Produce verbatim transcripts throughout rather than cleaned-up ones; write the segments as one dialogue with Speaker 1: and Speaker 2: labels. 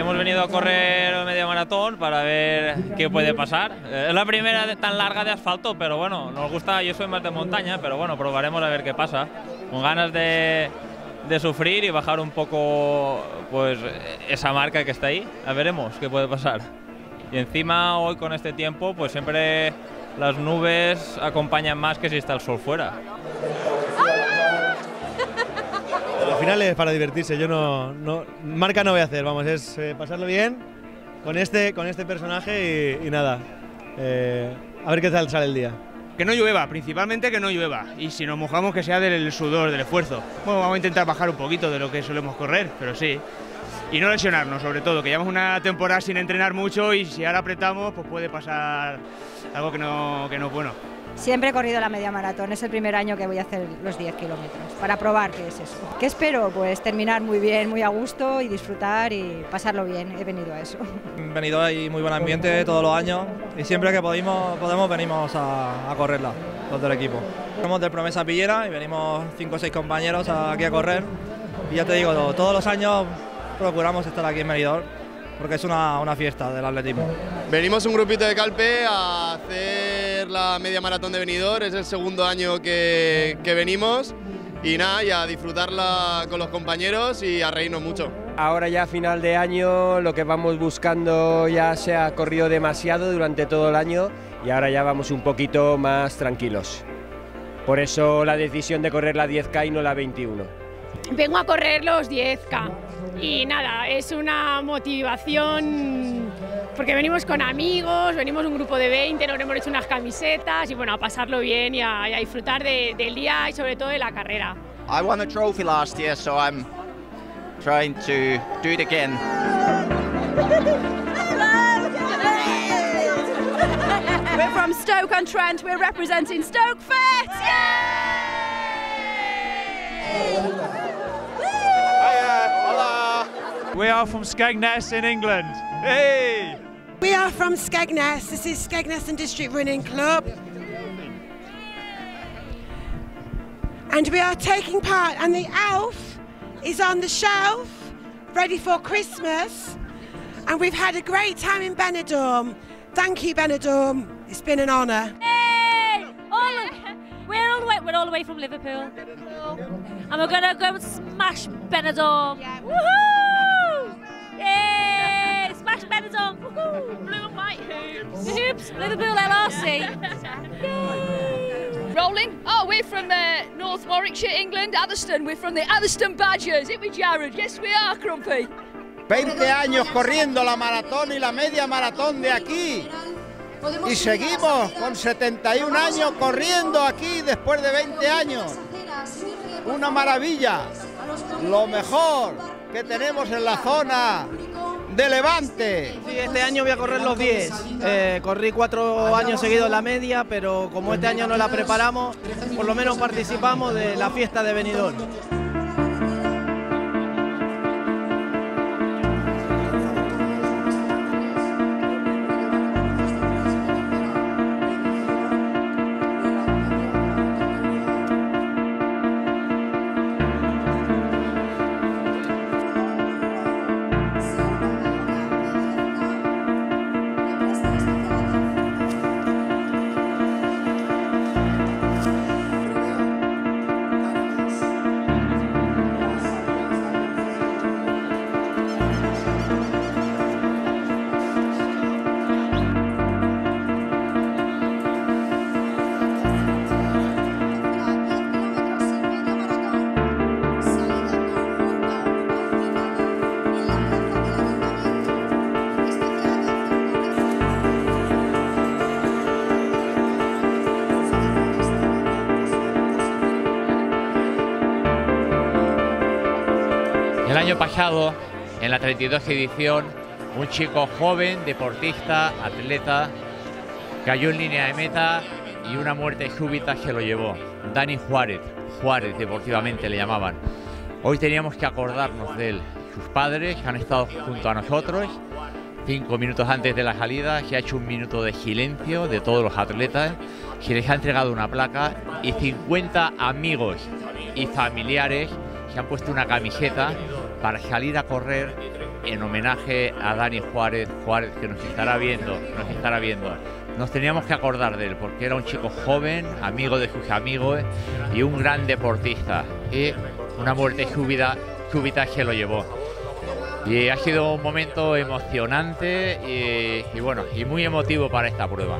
Speaker 1: hemos venido a correr el medio maratón para ver qué puede pasar. Es la primera de, tan larga de asfalto, pero bueno, nos gusta, yo soy más de montaña, pero bueno, probaremos a ver qué pasa. Con ganas de, de sufrir y bajar un poco pues esa marca que está ahí, a veremos qué puede pasar. Y encima hoy con este tiempo, pues siempre las nubes acompañan más que si está el sol fuera.
Speaker 2: Al final es para divertirse, yo no, no marca no voy a hacer, vamos, es eh, pasarlo bien con este, con este personaje y, y nada, eh, a ver qué tal sale el día.
Speaker 3: Que no llueva, principalmente que no llueva, y si nos mojamos que sea del sudor, del esfuerzo. Bueno, vamos a intentar bajar un poquito de lo que solemos correr, pero sí. Y no lesionarnos, sobre todo, que llevamos una temporada sin entrenar mucho y si ahora apretamos, pues puede pasar algo que no, que no es bueno.
Speaker 4: Siempre he corrido la media maratón, es el primer año que voy a hacer los diez kilómetros, para probar qué es eso. ¿Qué espero? Pues terminar muy bien, muy a gusto y disfrutar y pasarlo bien, he venido a eso.
Speaker 5: He venido ahí muy buen ambiente todos los años y siempre que podemos, podemos venimos a, a correrla, los del equipo. Somos del Promesa Pillera y venimos cinco o seis compañeros aquí a correr y ya te digo, todos los años procuramos estar aquí en Benidorm porque es una, una fiesta del atletismo.
Speaker 6: Venimos un grupito de Calpe a hacer la media maratón de Benidorm, es el segundo año que, que venimos y nada, y a disfrutarla con los compañeros y a reírnos mucho.
Speaker 7: Ahora ya a final de año lo que vamos buscando ya se ha corrido demasiado durante todo el año y ahora ya vamos un poquito más tranquilos. Por eso la decisión de correr la diez K y no la veintiuno.
Speaker 8: Vengo a correr los diez K y nada, es una motivación porque venimos con amigos, venimos un grupo de veinte, nos hemos hecho unas camisetas y bueno, a pasarlo bien y a, y a disfrutar de, del día y sobre todo de la carrera.
Speaker 9: I won the trophy last year, so I'm trying to do it again.
Speaker 10: We're from Stoke-on-Trent, we're representing Stoke Fit!
Speaker 11: We are from Skegness in England. Hey!
Speaker 12: We are from Skegness. This is Skegness and District Running Club. And we are taking part, and the Alf is on the shelf, ready for Christmas. And we've had a great time in Benidorm. Thank you, Benidorm. It's been an honour.
Speaker 13: Hey! All we're all the way. We're all the way from Liverpool, and we're gonna go and smash Benidorm. Yeah. Woohoo! Yay! Smash Benidorm! Woohoo! Blue and white hoops. Hoops. Liverpool L R C.
Speaker 14: Yay! Rolling. Oh, we're from uh, North Warwickshire, England. Atherstone. We're from the Atherstone Badgers. It we Jared. Yes, we are, Crumpy.
Speaker 15: veinte años corriendo la maratón y la media maratón de aquí. Y seguimos con setenta y un años corriendo aquí después de veinte años. Una maravilla. Lo mejor que tenemos en la zona de Levante.
Speaker 16: Sí, este año voy a correr los diez. Eh, corrí cuatro años seguidos la media, pero como este año no la preparamos, por lo menos participamos de la fiesta de Benidorm.
Speaker 17: El año pasado, en la treinta y dos edición, un chico joven, deportista, atleta, cayó en línea de meta y una muerte súbita se lo llevó. Dani Juárez, Juárez deportivamente le llamaban. Hoy teníamos que acordarnos de él. Sus padres han estado junto a nosotros. Cinco minutos antes de la salida se ha hecho un minuto de silencio de todos los atletas. Se les ha entregado una placa y cincuenta amigos y familiares se han puesto una camiseta para salir a correr en homenaje a Dani Juárez, Juárez que nos estará viendo, nos estará viendo. Nos teníamos que acordar de él porque era un chico joven, amigo de sus amigos y un gran deportista. Y una muerte súbita, súbita que lo llevó. Y ha sido un momento emocionante y, y bueno, y muy emotivo para esta prueba.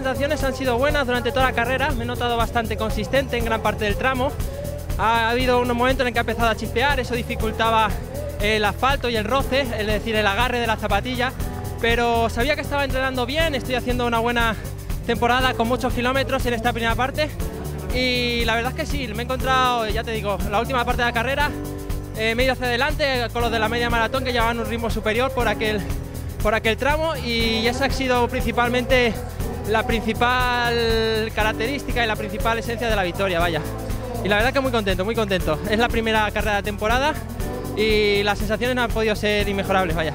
Speaker 18: sensaciones han sido buenas durante toda la carrera, me he notado bastante consistente en gran parte del tramo. Ha habido unos momentos en el que ha empezado a chispear, eso dificultaba el asfalto y el roce, es decir, el agarre de la zapatilla, pero sabía que estaba entrenando bien, estoy haciendo una buena temporada con muchos kilómetros en esta primera parte y la verdad es que sí, me he encontrado, ya te digo, la última parte de la carrera, eh, me he ido hacia adelante con los de la media maratón que llevaban un ritmo superior por aquel, por aquel tramo y esa ha sido principalmente la principal característica y la principal esencia de la victoria, vaya. Y la verdad que muy contento, muy contento. Es la primera carrera de temporada y las sensaciones no han podido ser inmejorables, vaya.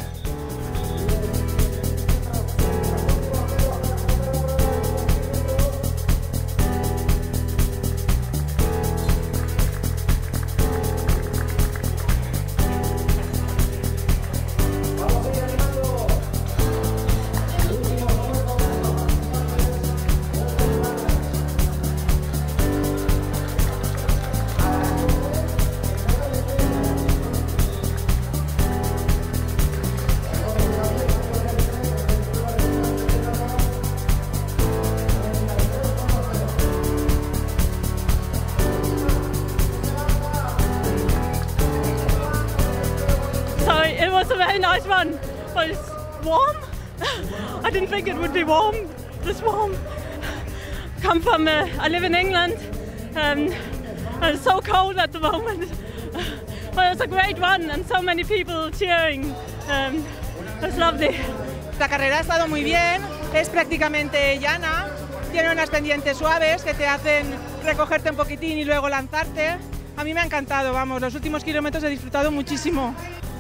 Speaker 19: It was a very nice run, but it's warm. I didn't think it would be warm, this warm. Come from, uh, I live in England, um, and it's so cold at the moment. But it was a great run and so many people cheering. Um, it was lovely.
Speaker 20: La carrera ha estado muy bien, es prácticamente llana, tiene unas pendientes suaves que te hacen recogerte un poquitín y luego lanzarte. A mí me ha encantado, vamos, los últimos kilómetros he disfrutado muchísimo.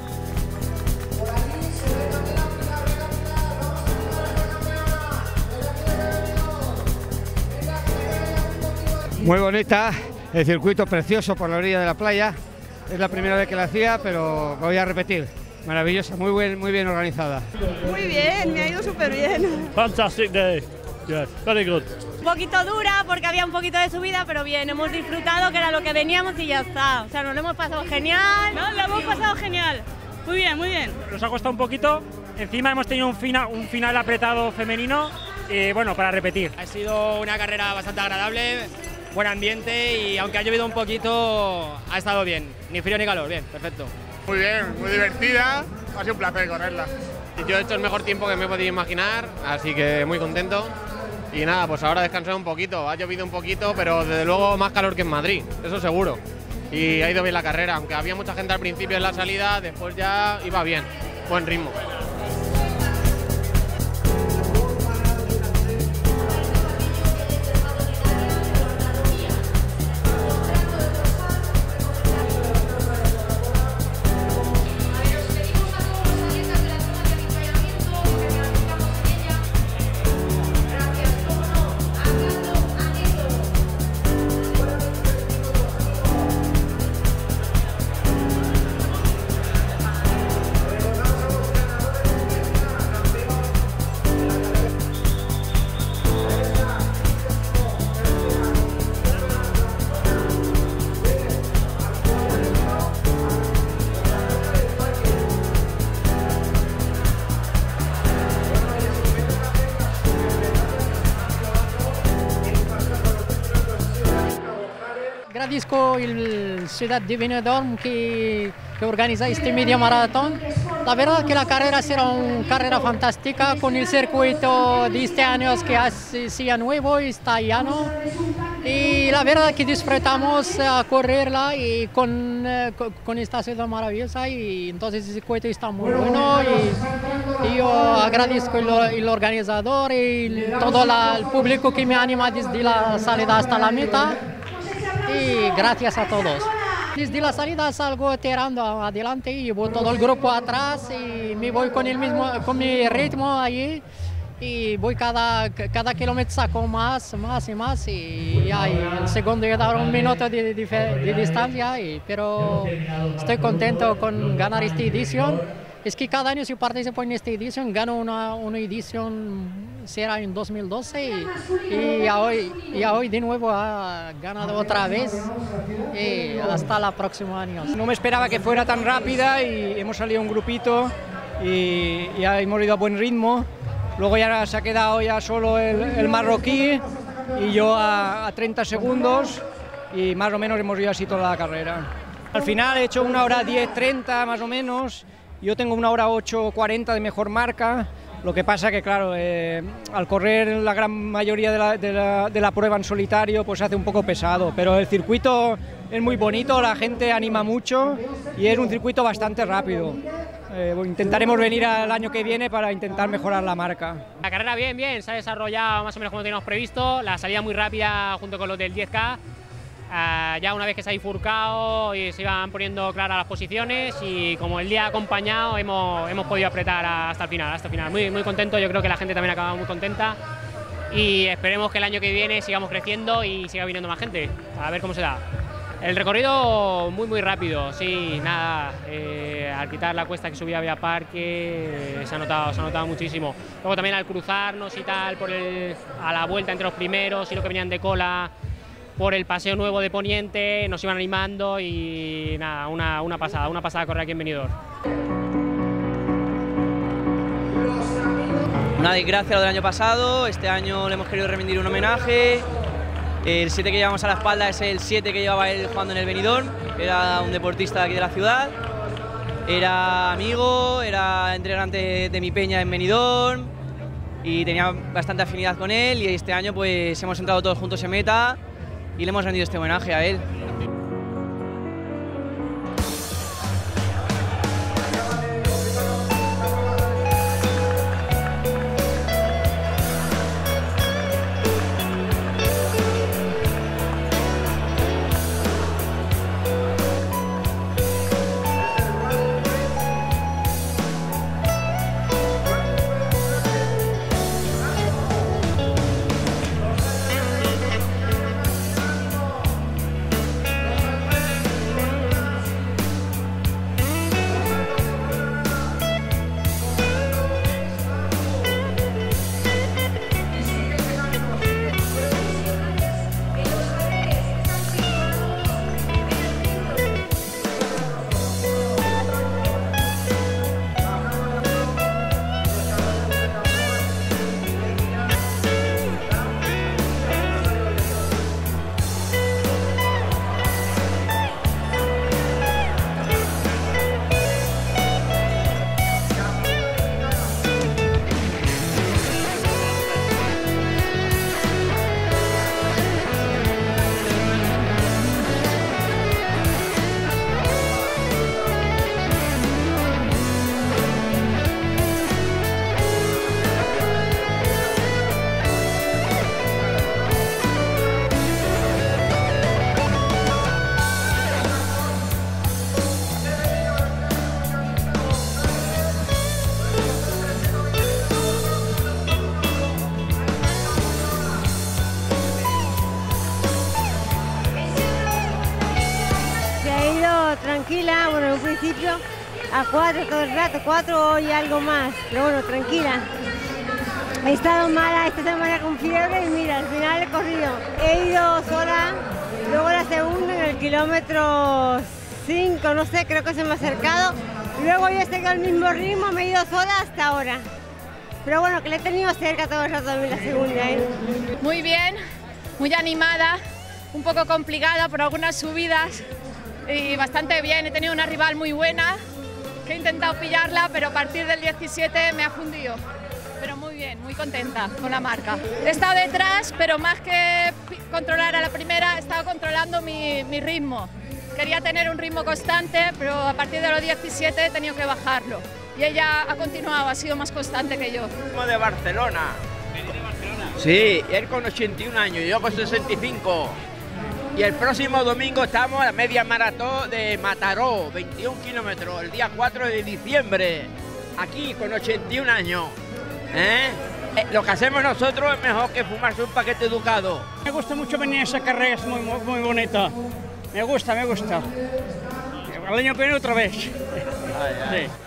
Speaker 21: Muy bonita, el circuito precioso por la orilla de la playa. Es la primera vez que la hacía, pero voy a repetir. Maravillosa, muy, buen, muy bien organizada.
Speaker 10: Muy bien, me ha ido súper bien.
Speaker 22: Fantastic day. Yeah, very good.
Speaker 23: Un poquito dura porque había un poquito de subida, pero bien, hemos disfrutado, que era lo que veníamos y ya está. O sea, nos lo hemos pasado genial.
Speaker 19: No, lo hemos pasado genial. Muy bien, muy bien.
Speaker 24: Nos ha costado un poquito. Encima hemos tenido un, fina, un final apretado femenino. Y bueno, para repetir.
Speaker 25: Ha sido una carrera bastante agradable. Buen ambiente y aunque ha llovido un poquito, ha estado bien. Ni frío ni calor, bien, perfecto.
Speaker 6: Muy bien, muy divertida, ha sido un placer correrla. Yo he hecho el mejor tiempo que me he podido imaginar, así que muy contento. Y nada, pues ahora descansar un poquito, ha llovido un poquito, pero desde luego más calor que en Madrid, eso seguro. Y ha ido bien la carrera, aunque había mucha gente al principio en la salida, después ya iba bien, buen ritmo.
Speaker 26: Agradezco el Ciudad de Benidorm que, que organiza este media maratón. La verdad que la carrera será una carrera fantástica con el circuito de este año que hacía nuevo y está llano. Y la verdad que disfrutamos a correrla y con, con, con esta ciudad maravillosa y entonces el circuito está muy bueno y, y yo agradezco el, el organizador y todo la, el público que me anima desde la salida hasta la meta. Y gracias a todos. Desde la salida salgo tirando adelante y llevo todo el grupo atrás y me voy con el mismo, con mi ritmo allí y voy cada, cada kilómetro saco más, más y más y ya y el segundo ya da un minuto de, de, de distancia, y, pero estoy contento con ganar esta edición. Es que cada año si participo en esta edición gano una, una edición, será en dos mil doce y, y, a hoy, y a hoy de nuevo ha ganado otra vez y hasta el próximo año.
Speaker 27: No me esperaba que fuera tan rápida y hemos salido un grupito y, y hemos ido a buen ritmo
Speaker 1: luego ya se ha quedado ya solo el, el marroquí y yo a, a treinta segundos y más o menos hemos ido así toda la carrera. Al final he hecho una hora diez treinta más o menos, yo tengo una hora ocho cuarenta de mejor marca, lo que pasa que claro, eh, al correr la gran mayoría de la, de, la, de la prueba en solitario pues se hace un poco pesado, pero el circuito es muy bonito, la gente anima mucho y es un circuito bastante rápido. Eh, intentaremos venir al año que viene para intentar mejorar la marca.
Speaker 24: La carrera bien, bien, se ha desarrollado más o menos como teníamos previsto, la salida muy rápida junto con los del diez K, uh, ya una vez que se ha bifurcado y se iban poniendo claras las posiciones y como el día ha acompañado hemos, hemos podido apretar hasta el final, hasta el final. Muy, muy contento, yo creo que la gente también ha acabado muy contenta y esperemos que el año que viene sigamos creciendo y siga viniendo más gente, a ver cómo se da. El recorrido muy muy rápido, sí, nada, eh, al quitar la cuesta que subía Vía Parque eh, se ha notado, se ha notado muchísimo. Luego también al cruzarnos y tal, por el, a la vuelta entre los primeros y los que venían de cola, por el paseo nuevo de Poniente, nos iban animando y nada, una, una pasada, una pasada correr aquí en Benidorm.
Speaker 2: Una desgracia lo del año pasado, este año le hemos querido rendir un homenaje. El siete que llevamos a la espalda es el siete que llevaba él jugando en el Benidorm, era un deportista de aquí de la ciudad, era amigo, era entrenante de mi peña en Benidorm y tenía bastante afinidad con él y este año pues hemos entrado todos juntos en meta y le hemos rendido este homenaje a él.
Speaker 3: Tranquila, bueno, en un principio a cuatro todo el rato, cuatro y algo más, pero bueno, tranquila. He estado mala esta semana con fiebre y mira, al final he corrido. He ido sola, luego la segunda en el kilómetro cinco, no sé, creo que se me ha acercado. Luego yo he seguido el mismo ritmo, me he ido sola hasta ahora. Pero bueno, que le he tenido cerca todo el rato también la segunda, ¿eh?
Speaker 4: Muy bien, muy animada, un poco complicada por algunas subidas. Y bastante bien, he tenido una rival muy buena, que he intentado pillarla, pero a partir del diecisiete me ha fundido. Pero muy bien, muy contenta con la marca. He estado detrás, pero más que controlar a la primera, he estado controlando mi, mi ritmo. Quería tener un ritmo constante, pero a partir de los diecisiete he tenido que bajarlo. Y ella ha continuado, ha sido más constante que yo.
Speaker 5: Somos de Barcelona. ¿Venís de Barcelona? Sí, él con ochenta y un años, yo con sesenta y cinco. Y el próximo domingo estamos a la media maratón de Mataró, veintiún kilómetros, el día cuatro de diciembre, aquí con ochenta y un años. ¿Eh? Eh, lo que hacemos nosotros es mejor que fumarse un paquete educado.
Speaker 7: Me gusta mucho venir a esa carrera, es muy, muy, muy bonita. Me gusta, me gusta. El año que viene otra vez. Ay, ay. Sí.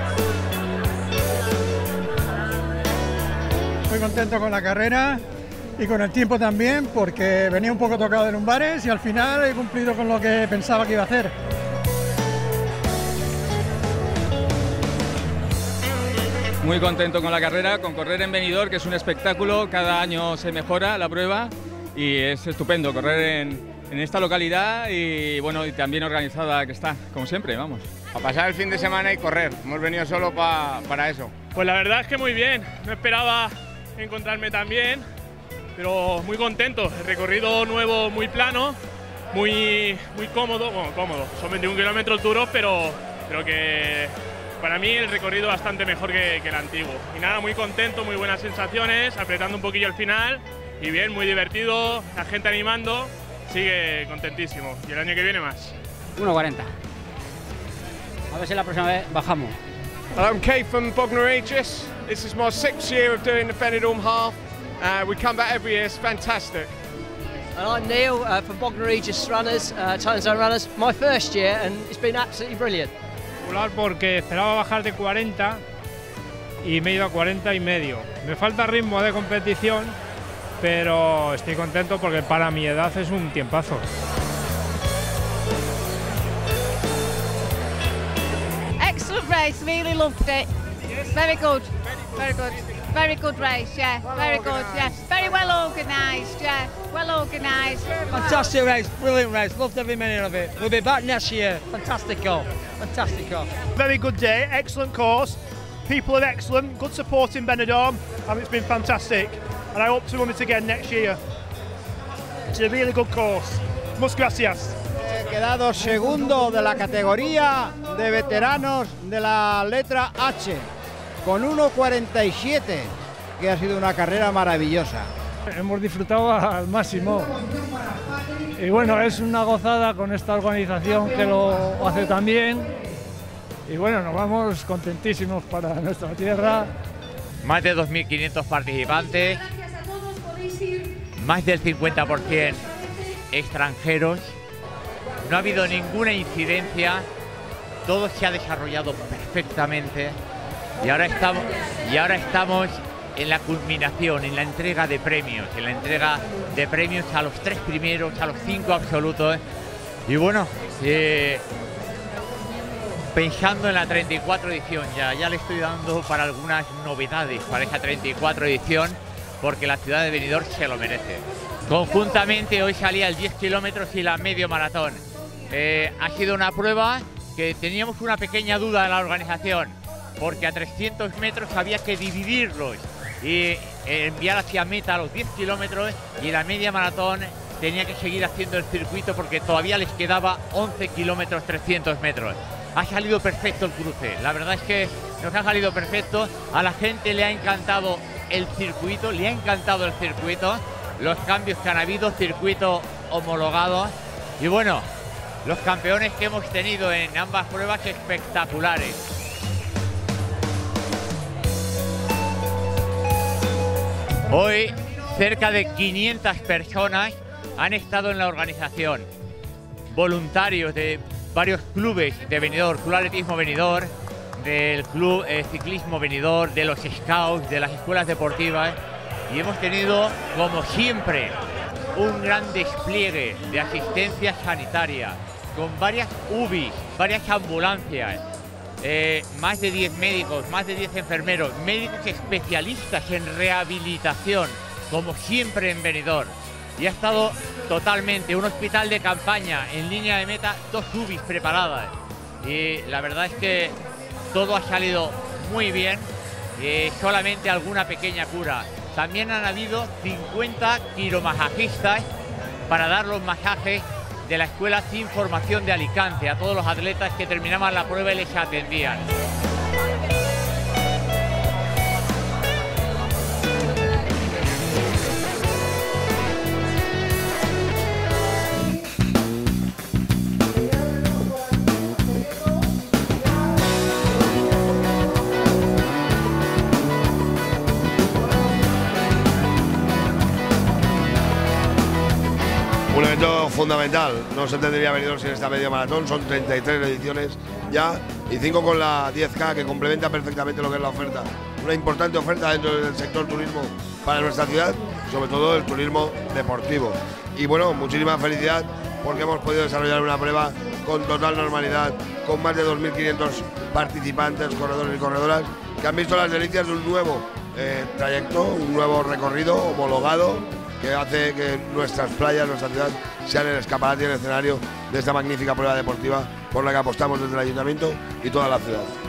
Speaker 27: Muy contento con la carrera
Speaker 8: y con el tiempo también, porque venía un poco tocado de lumbares y al final he cumplido con lo que pensaba que iba a hacer.
Speaker 9: Muy contento con la carrera, con correr en Benidorm, que es un espectáculo, cada año se mejora la prueba y es estupendo correr en, en esta localidad y bueno, y también organizada que está, como siempre, vamos.
Speaker 11: A pasar el fin de semana y correr, hemos venido solo pa, para eso.
Speaker 22: Pues la verdad es que muy bien, no esperaba encontrarme tan bien, pero muy contento. El recorrido nuevo muy plano, muy, muy cómodo, bueno, cómodo, son veintiún kilómetros duros, pero creo que para mí el recorrido bastante mejor que, que el antiguo. Y nada, muy contento, muy buenas sensaciones, apretando un poquillo el final y bien, muy divertido, la gente animando, sigue contentísimo. Y el año que viene más.
Speaker 12: uno cuarenta. A ver si la próxima vez bajamos.
Speaker 13: Hello, I'm Keith from Bognor Regis. This is my sixth year of doing the Benidorm half. Uh, we come back every year, it's fantastic.
Speaker 14: And I'm Neil uh, from Bognor Regis Runners, uh, Titan Zone Runners. My first year and it's been absolutely brilliant.
Speaker 27: Porque esperaba bajar de cuarenta y me he ido a cuarenta y medio. Me falta ritmo de competición, pero estoy contento porque para mi edad es un tiempazo.
Speaker 28: Excellent race, really loved it. Very good, very good, very good race, yeah, very good, yeah. Very well organised, yeah, well organised.
Speaker 29: Fantastic race, brilliant race, loved every minute of it. We'll be back next year. Fantastico, fantastico.
Speaker 22: Very good day, excellent course, people are excellent, good support in Benidorm, and it's been fantastic. And I hope to run it again next year. It's a really good course. Muchas gracias.
Speaker 15: He quedado segundo de la categoría de veteranos de la letra H, con uno cuarenta y siete, que ha sido una carrera maravillosa.
Speaker 21: Hemos disfrutado al máximo. Y bueno, es una gozada con esta organización que lo hace tan bien. Y bueno, nos vamos contentísimos para nuestra tierra.
Speaker 17: Más de dos mil quinientos participantes, más del cincuenta por ciento extranjeros. No ha habido ninguna incidencia, todo se ha desarrollado perfectamente y ahora estamos, y ahora estamos en la culminación, en la entrega de premios, en la entrega de premios a los tres primeros, a los cinco absolutos. Y bueno, eh, pensando en la treinta y cuatro edición, ya, ya le estoy dando para algunas novedades para esa treinta y cuatro edición, porque la ciudad de Benidorm se lo merece. Conjuntamente hoy salía el diez kilómetros y la medio maratón. Eh, ha sido una prueba que teníamos una pequeña duda en la organización, porque a trescientos metros había que dividirlos y eh, enviar hacia meta los diez kilómetros, y la media maratón tenía que seguir haciendo el circuito porque todavía les quedaba once kilómetros trescientos metros. Ha salido perfecto el cruce, la verdad es que nos ha salido perfecto, a la gente le ha encantado el circuito, le ha encantado el circuito, los cambios que han habido, circuito homologado y bueno, los campeones que hemos tenido en ambas pruebas espectaculares. Hoy cerca de quinientas personas han estado en la organización, voluntarios de varios clubes de Benidorm, Club Atletismo Benidorm, del Club eh, Ciclismo Benidorm, de los Scouts, de las escuelas deportivas, y hemos tenido, como siempre, un gran despliegue de asistencia sanitaria, con varias U B Is, varias ambulancias, eh, más de diez médicos, más de diez enfermeros, médicos especialistas en rehabilitación, como siempre en Benidorm. Y ha estado totalmente un hospital de campaña en línea de meta, dos U B Is preparadas. Y la verdad es que todo ha salido muy bien, eh, solamente alguna pequeña cura. También han habido cincuenta quiromasajistas para dar los masajes de la Escuela Sin Formación de Alicante a todos los atletas que terminaban la prueba y les atendían.
Speaker 30: Fundamental, no se tendría Benidorm sin esta media maratón, son treinta y tres ediciones ya
Speaker 6: y cinco con la diez K, que complementa perfectamente lo que es la oferta. Una importante oferta dentro del sector turismo para nuestra ciudad, sobre todo el turismo deportivo. Y bueno, muchísima felicidad porque hemos podido desarrollar una prueba con total normalidad, con más de dos mil quinientos participantes, corredores y corredoras, que han visto las delicias de un nuevo eh, trayecto, un nuevo recorrido homologado, que hace que nuestras playas, nuestra ciudad, sean el escaparate y el escenario de esta magnífica prueba deportiva por la que apostamos desde el Ayuntamiento y toda la ciudad.